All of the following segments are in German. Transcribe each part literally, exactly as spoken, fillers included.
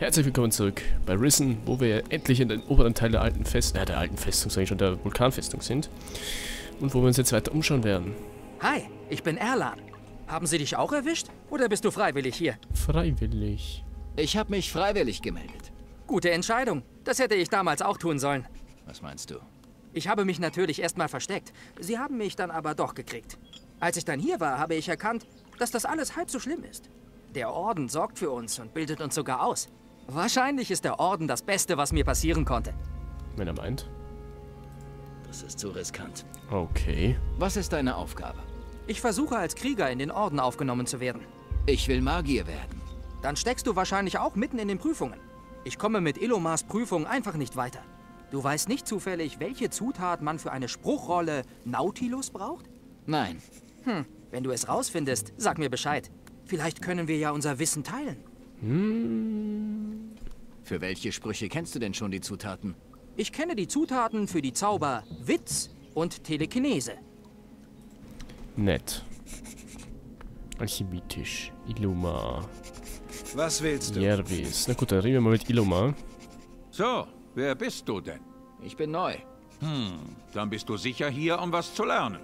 Herzlich willkommen zurück bei Risen, wo wir endlich in den oberen Teil der alten Fest, äh, der alten Festung, sag ich schon, der Vulkanfestung sind. Und wo wir uns jetzt weiter umschauen werden. Hi, ich bin Erlan. Haben sie dich auch erwischt? Oder bist du freiwillig hier? Freiwillig. Ich habe mich freiwillig gemeldet. Gute Entscheidung. Das hätte ich damals auch tun sollen. Was meinst du? Ich habe mich natürlich erstmal versteckt. Sie haben mich dann aber doch gekriegt. Als ich dann hier war, habe ich erkannt, dass das alles halb so schlimm ist. Der Orden sorgt für uns und bildet uns sogar aus. Wahrscheinlich ist der Orden das Beste, was mir passieren konnte. Wenn er meint. Das ist zu riskant. Okay. Was ist deine Aufgabe? Ich versuche als Krieger in den Orden aufgenommen zu werden. Ich will Magier werden. Dann steckst du wahrscheinlich auch mitten in den Prüfungen. Ich komme mit Illumars Prüfung einfach nicht weiter. Du weißt nicht zufällig, welche Zutat man für eine Spruchrolle Nautilus braucht? Nein. Hm, wenn du es rausfindest, sag mir Bescheid. Vielleicht können wir ja unser Wissen teilen. Hm. Für welche Sprüche kennst du denn schon die Zutaten? Ich kenne die Zutaten für die Zauber Witz und Telekinese. Nett. Alchemietisch. Illumar. Was willst du? Jervis. Na gut, dann reden wir mal mit Illumar. So, wer bist du denn? Ich bin neu. Hm, dann bist du sicher hier, um was zu lernen.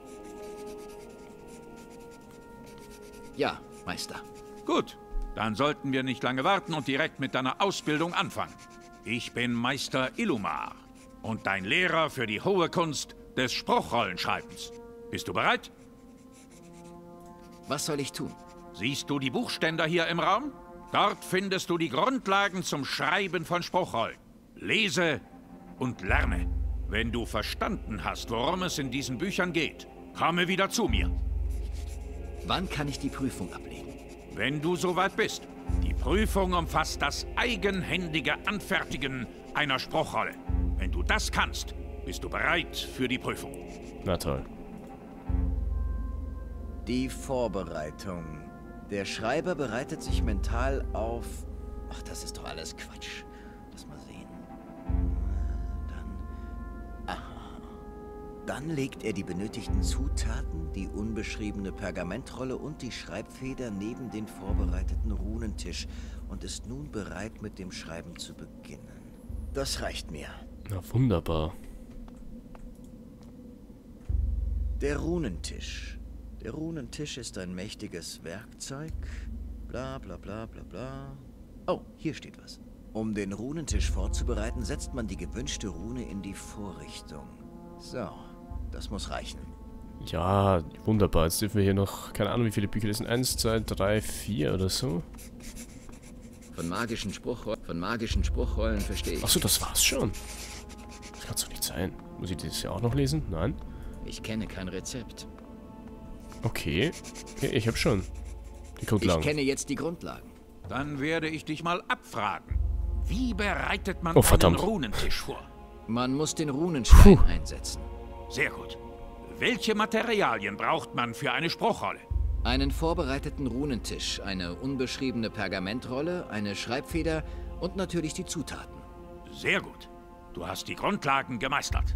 Ja, Meister. Gut, dann sollten wir nicht lange warten und direkt mit deiner Ausbildung anfangen. Ich bin Meister Illumar und dein Lehrer für die hohe Kunst des Spruchrollenschreibens. Bist du bereit? Was soll ich tun? Siehst du die Buchständer hier im Raum? Dort findest du die Grundlagen zum Schreiben von Spruchrollen. Lese und lerne. Wenn du verstanden hast, worum es in diesen Büchern geht, komme wieder zu mir. Wann kann ich die Prüfung ablegen? Wenn du soweit bist. Die Prüfung umfasst das eigenhändige Anfertigen einer Spruchrolle. Wenn du das kannst, bist du bereit für die Prüfung. Na toll. Die Vorbereitung. Der Schreiber bereitet sich mental auf... Ach, das ist doch alles Quatsch. Lass mal sehen. Dann... Aha. Dann legt er die benötigten Zutaten, die unbeschriebene Pergamentrolle und die Schreibfeder neben den vorbereiteten Runentisch und ist nun bereit, mit dem Schreiben zu beginnen. Das reicht mir. Na wunderbar. Der Runentisch. Der Runentisch ist ein mächtiges Werkzeug. Bla bla bla bla bla. Oh, hier steht was. Um den Runentisch vorzubereiten, setzt man die gewünschte Rune in die Vorrichtung. So, das muss reichen. Ja, wunderbar. Jetzt dürfen wir hier noch, keine Ahnung wie viele Bücher das sind. Eins, zwei, drei, vier oder so. Von magischen Spruchrollen, von magischen Spruchrollen verstehe ich. Achso, das war's schon. Das kann's doch nicht sein. Muss ich das ja auch noch lesen? Nein? Ich kenne kein Rezept. Okay. Okay, ich habe schon die Grundlagen. Ich kenne jetzt die Grundlagen. Dann werde ich dich mal abfragen. Wie bereitet man Oh, einen verdammt. Runentisch vor? Man muss den Runenstein Puh. einsetzen. Sehr gut. Welche Materialien braucht man für eine Spruchrolle? Einen vorbereiteten Runentisch, eine unbeschriebene Pergamentrolle, eine Schreibfeder und natürlich die Zutaten. Sehr gut. Du hast die Grundlagen gemeistert.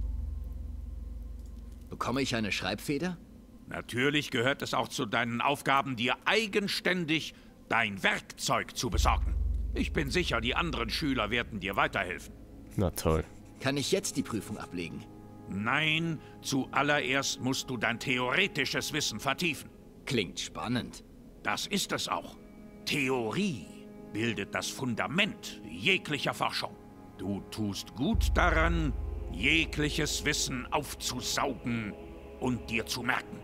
Bekomme ich eine Schreibfeder? Natürlich gehört es auch zu deinen Aufgaben, dir eigenständig dein Werkzeug zu besorgen. Ich bin sicher, die anderen Schüler werden dir weiterhelfen. Na toll. Kann ich jetzt die Prüfung ablegen? Nein, zuallererst musst du dein theoretisches Wissen vertiefen. Klingt spannend. Das ist es auch. Theorie bildet das Fundament jeglicher Forschung. Du tust gut daran, jegliches Wissen aufzusaugen und dir zu merken.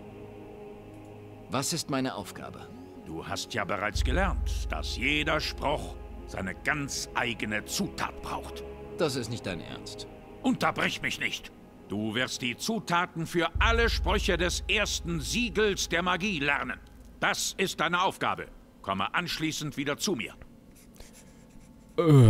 Was ist meine Aufgabe? Du hast ja bereits gelernt, dass jeder Spruch seine ganz eigene Zutat braucht. Das ist nicht dein Ernst. Unterbrich mich nicht. Du wirst die Zutaten für alle Sprüche des ersten Siegels der Magie lernen. Das ist deine Aufgabe. Komme anschließend wieder zu mir. Äh.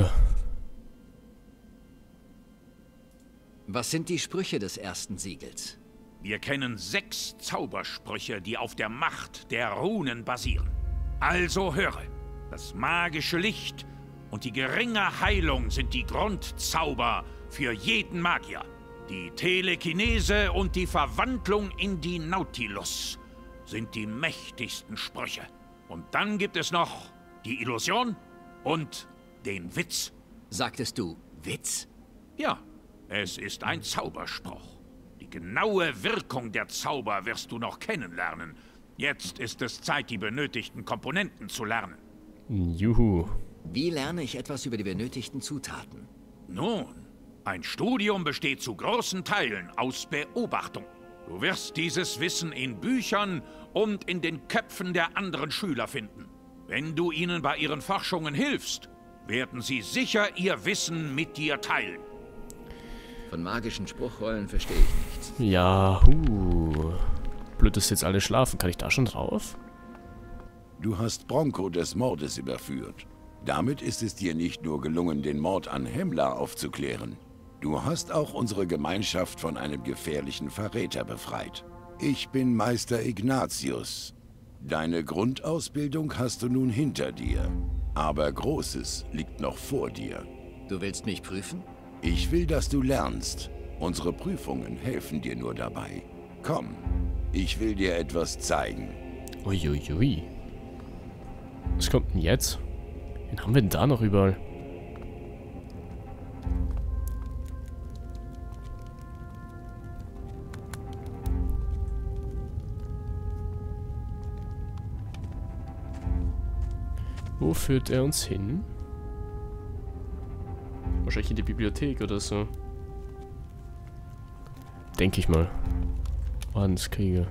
Was sind die Sprüche des ersten Siegels? Wir kennen sechs Zaubersprüche, die auf der Macht der Runen basieren. Also höre. Das magische Licht und die geringe Heilung sind die Grundzauber für jeden Magier. Die Telekinese und die Verwandlung in die Nautilus sind die mächtigsten Sprüche. Und dann gibt es noch die Illusion und den Witz. Sagtest du Witz? Ja, es ist ein Zauberspruch. Die genaue Wirkung der Zauber wirst du noch kennenlernen. Jetzt ist es Zeit, die benötigten Komponenten zu lernen. Juhu. Wie lerne ich etwas über die benötigten Zutaten? Nun, ein Studium besteht zu großen Teilen aus Beobachtung. Du wirst dieses Wissen in Büchern und in den Köpfen der anderen Schüler finden. Wenn du ihnen bei ihren Forschungen hilfst, werden sie sicher ihr Wissen mit dir teilen. Von magischen Spruchrollen verstehe ich nichts. Ja, huh. Blöd, dass jetzt alle schlafen. Kann ich da schon drauf? Du hast Bronco des Mordes überführt. Damit ist es dir nicht nur gelungen, den Mord an Himmler aufzuklären. Du hast auch unsere Gemeinschaft von einem gefährlichen Verräter befreit. Ich bin Meister Ignatius. Deine Grundausbildung hast du nun hinter dir. Aber Großes liegt noch vor dir. Du willst mich prüfen? Ich will, dass du lernst. Unsere Prüfungen helfen dir nur dabei. Komm, ich will dir etwas zeigen. Uiuiui. Was kommt denn jetzt? Wen haben wir denn da noch überall? Wo führt er uns hin? Wahrscheinlich in die Bibliothek oder so. Denke ich mal. Ordenskrieger.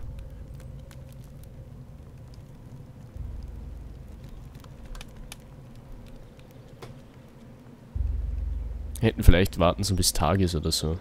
Hätten vielleicht warten so bis Tag ist oder so.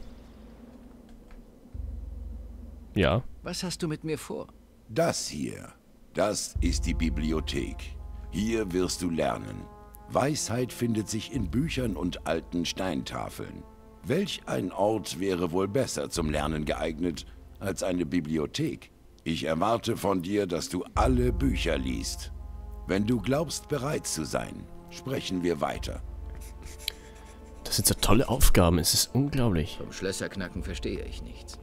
Ja. Was hast du mit mir vor? Das hier, das ist die Bibliothek. Hier wirst du lernen. Weisheit findet sich in Büchern und alten Steintafeln. Welch ein Ort wäre wohl besser zum Lernen geeignet als eine Bibliothek? Ich erwarte von dir, dass du alle Bücher liest. Wenn du glaubst, bereit zu sein, sprechen wir weiter. Das sind so tolle Aufgaben, es ist unglaublich. Vom Schlösserknacken verstehe ich nichts.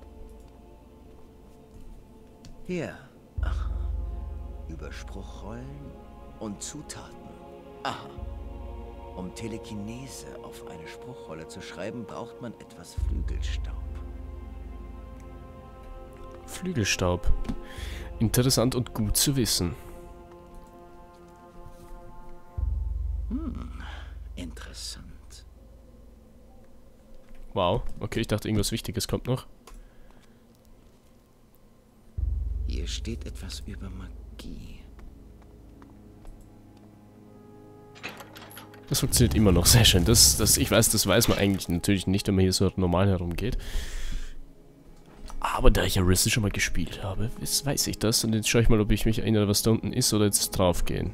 Hier. Aha. Über Spruchrollen und Zutaten. Aha. Um Telekinese auf eine Spruchrolle zu schreiben, braucht man etwas Flügelstaub. Flügelstaub. Interessant und gut zu wissen. Hm, interessant. Wow, okay, ich dachte irgendwas Wichtiges kommt noch. Hier steht etwas über Magie. Das funktioniert immer noch sehr schön. Das, das, ich weiß, das weiß man eigentlich natürlich nicht, wenn man hier so normal herumgeht. Aber da ich ja Risen schon mal gespielt habe, weiß ich das. Und jetzt schaue ich mal, ob ich mich erinnere, was da unten ist, oder jetzt drauf gehen.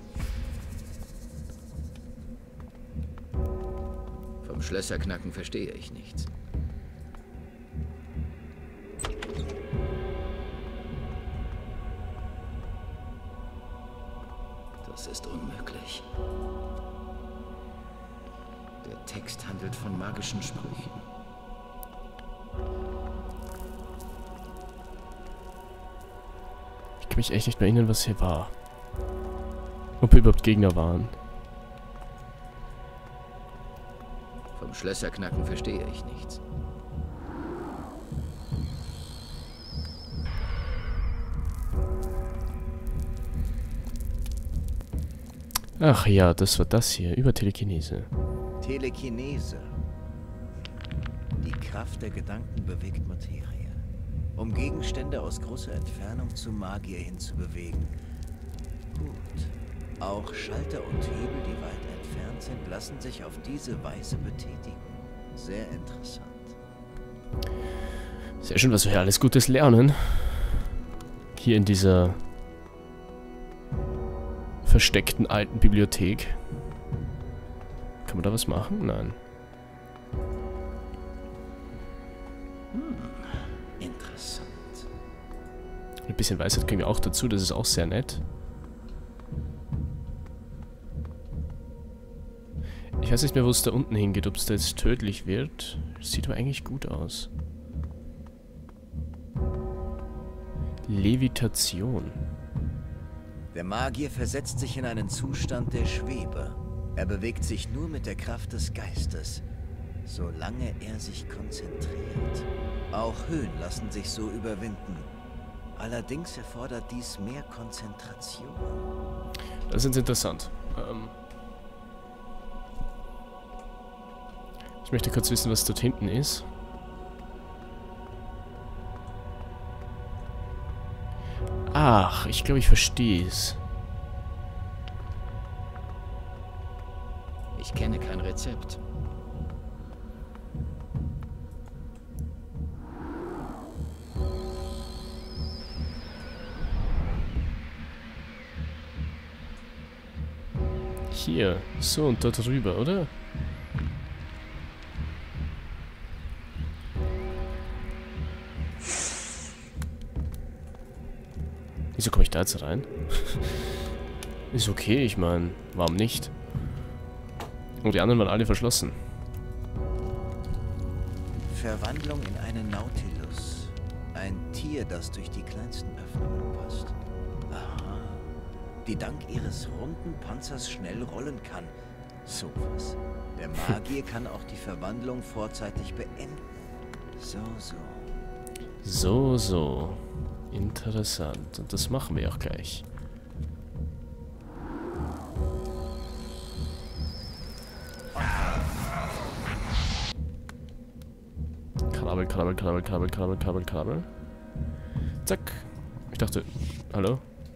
Vom Schlösserknacken verstehe ich nichts. Das ist unmöglich. Der Text handelt von magischen Sprüchen. Ich kann mich echt nicht mehr erinnern, was hier war. Ob hier überhaupt Gegner waren. Vom Schlösserknacken verstehe ich nichts. Ach ja, das war das hier, über Telekinese. Telekinese. Die Kraft der Gedanken bewegt Materie. Um Gegenstände aus großer Entfernung zu Magier hinzubewegen. Gut. Auch Schalter und Hebel, die weit entfernt sind, lassen sich auf diese Weise betätigen. Sehr interessant. Sehr schön, was wir hier alles Gutes lernen. Hier in dieser versteckten alten Bibliothek. Kann man da was machen? Nein. Hm, interessant. Ein bisschen Weisheit kriegen wir auch dazu, das ist auch sehr nett. Ich weiß nicht mehr, wo es da unten hingeht, ob es da jetzt tödlich wird. Sieht aber eigentlich gut aus. Levitation. Der Magier versetzt sich in einen Zustand der Schwebe. Er bewegt sich nur mit der Kraft des Geistes, solange er sich konzentriert. Auch Höhen lassen sich so überwinden. Allerdings erfordert dies mehr Konzentration. Das ist interessant. Ähm ich möchte kurz wissen, was dort hinten ist. Ach, ich glaube, ich verstehe es. Ich kenne kein Rezept. Hier, so und dort rüber, oder? Wieso komme ich da jetzt rein? Ist okay, ich meine, warum nicht? Und die anderen waren alle verschlossen. Verwandlung in einen Nautilus. Ein Tier, das durch die kleinsten Öffnungen passt. Aha. Die dank ihres runden Panzers schnell rollen kann. Sowas. Der Magier kann auch die Verwandlung vorzeitig beenden. So, so. So, so. Interessant. Und das machen wir auch gleich. Krabbel, krabbel, krabbel, krabbel, krabbel, krabbel, krabbel. Zack. Ich dachte, hallo?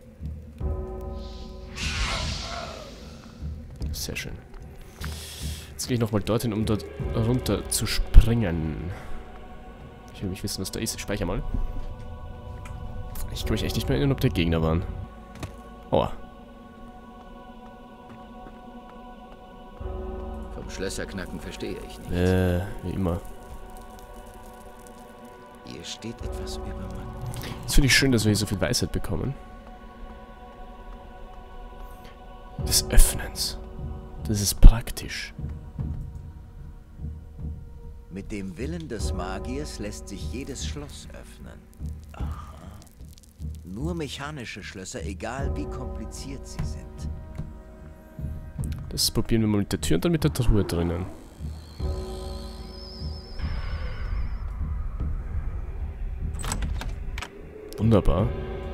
Sehr schön. Jetzt gehe ich nochmal dorthin, um dort runter zu springen. Ich will nicht wissen, was da ist. Ich speichere mal. Ich kann mich echt nicht mehr erinnern, ob der Gegner waren. Aua. Vom Schlösserknacken verstehe ich nicht. Äh, wie immer. Hier steht etwas über Magie. Das finde ich schön, dass wir hier so viel Weisheit bekommen. Des Öffnens. Das ist praktisch. Mit dem Willen des Magiers lässt sich jedes Schloss öffnen. Aha. Nur mechanische Schlösser, egal wie kompliziert sie sind. Das probieren wir mal mit der Tür und dann mit der Truhe drinnen. Wunderbar.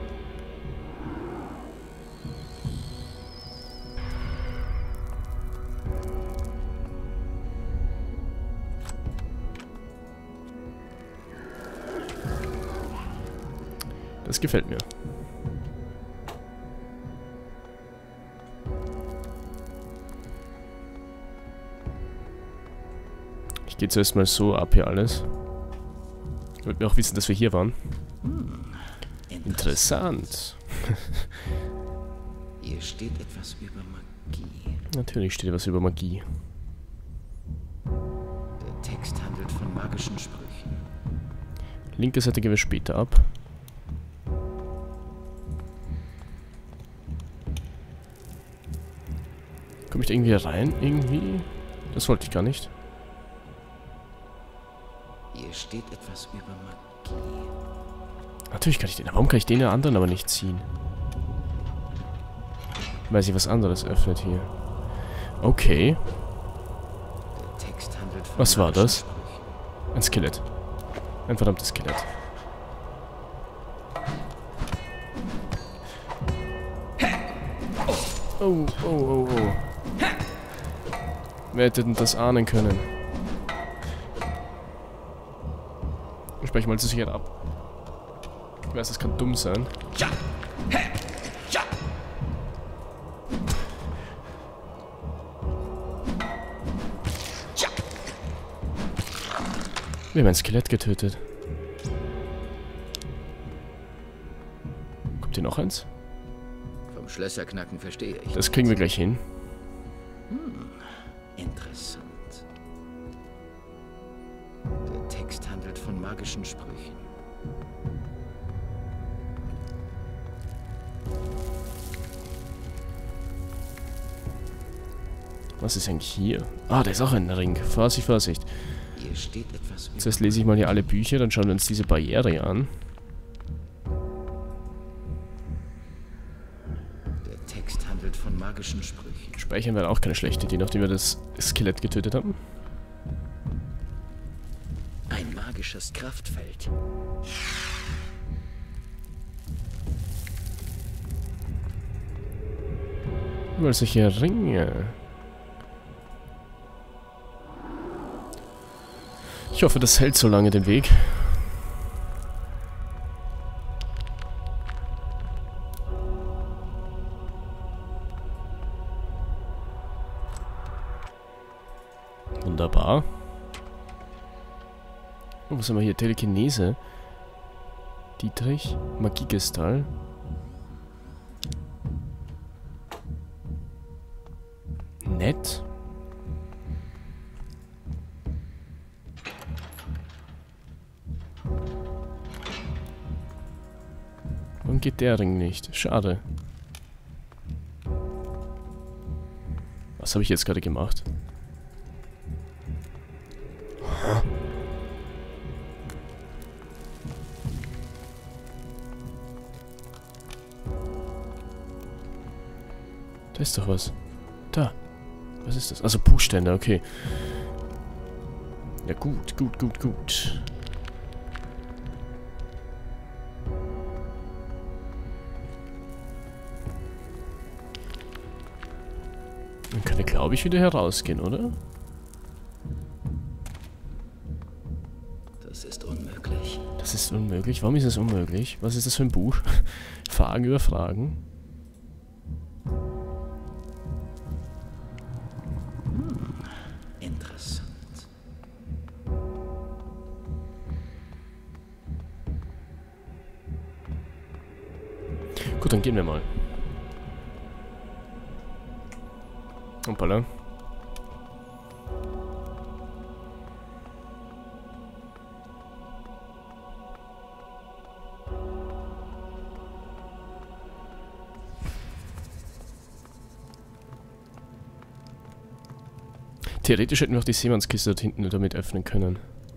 Das gefällt mir. Ich gehe zuerst mal so ab hier alles. Ich wollte mir auch wissen, dass wir hier waren. Hm, interessant. Hier steht etwas über Magie. Natürlich steht etwas über Magie. Der Text handelt von magischen Sprüchen. Linke Seite gehen wir später ab. Komme ich da irgendwie rein? Irgendwie? Das wollte ich gar nicht. Hier steht etwas über Magie. Natürlich kann ich den. Warum kann ich den der anderen aber nicht ziehen? Weil sie was anderes öffnet hier. Okay. Der Text handelt von Was war magischen das? Sprüchen. Ein Skelett. Ein verdammtes Skelett. Oh, oh, oh, oh. Wer hätte denn das ahnen können? Ich spreche mal zu sicher ab. Ich weiß, das kann dumm sein. Wir haben ein Skelett getötet. Kommt hier noch eins? Vom Schlösserknacken verstehe ich. Das kriegen wir gleich hin. Hm, interessant. Der Text handelt von magischen Sprüchen. Was ist eigentlich hier? Ah, da ist auch ein Ring. Vorsicht, Vorsicht. Hier steht etwas über Zuerst lese ich mal hier alle Bücher, dann schauen wir uns diese Barriere an. Der Text handelt von magischen Sprüchen. Speichern wäre auch keine schlechte Idee, nachdem wir das Skelett getötet haben. Ein magisches Kraftfeld. Überall solche Ringe. Ich hoffe, das hält so lange den Weg. Wunderbar. Oh, was haben wir hier? Telekinese. Dietrich. Magiekristall. Nett. Warum geht der Ring nicht? Schade. Was habe ich jetzt gerade gemacht? Da ist doch was. Da. Was ist das? Also Buchständer, okay. Ja gut, gut, gut, gut. Dann kann er, glaube ich, wieder herausgehen, oder? Das ist unmöglich. Das ist unmöglich? Warum ist es unmöglich? Was ist das für ein Buch? Fragen über Fragen. Hm, interessant. Gut, dann gehen wir mal. Hoppala. Theoretisch hätten wir auch die Seemannskiste dort hinten damit öffnen können.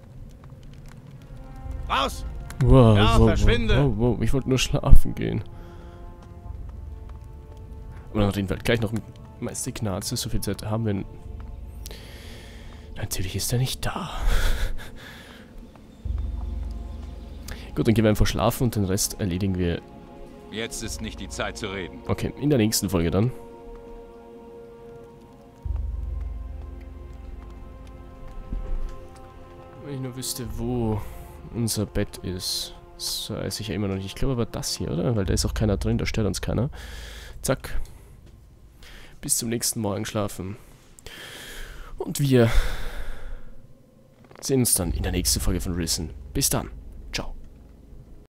Raus! Wow, Ja, wow, verschwinde! wow, wow, ich wollte nur schlafen gehen. Und dann reden wir halt gleich noch mit Meister Ignatius, so viel Zeit haben wir. Natürlich ist er nicht da. Gut, dann gehen wir einfach schlafen und den Rest erledigen wir. Jetzt ist nicht die Zeit zu reden. Okay, in der nächsten Folge dann. Wenn ich nur wüsste, wo unser Bett ist. Das weiß ich ja immer noch nicht. Ich glaube aber das hier, oder? Weil da ist auch keiner drin, da stört uns keiner. Zack. Bis zum nächsten Morgen schlafen. Und wir sehen uns dann in der nächsten Folge von Risen. Bis dann.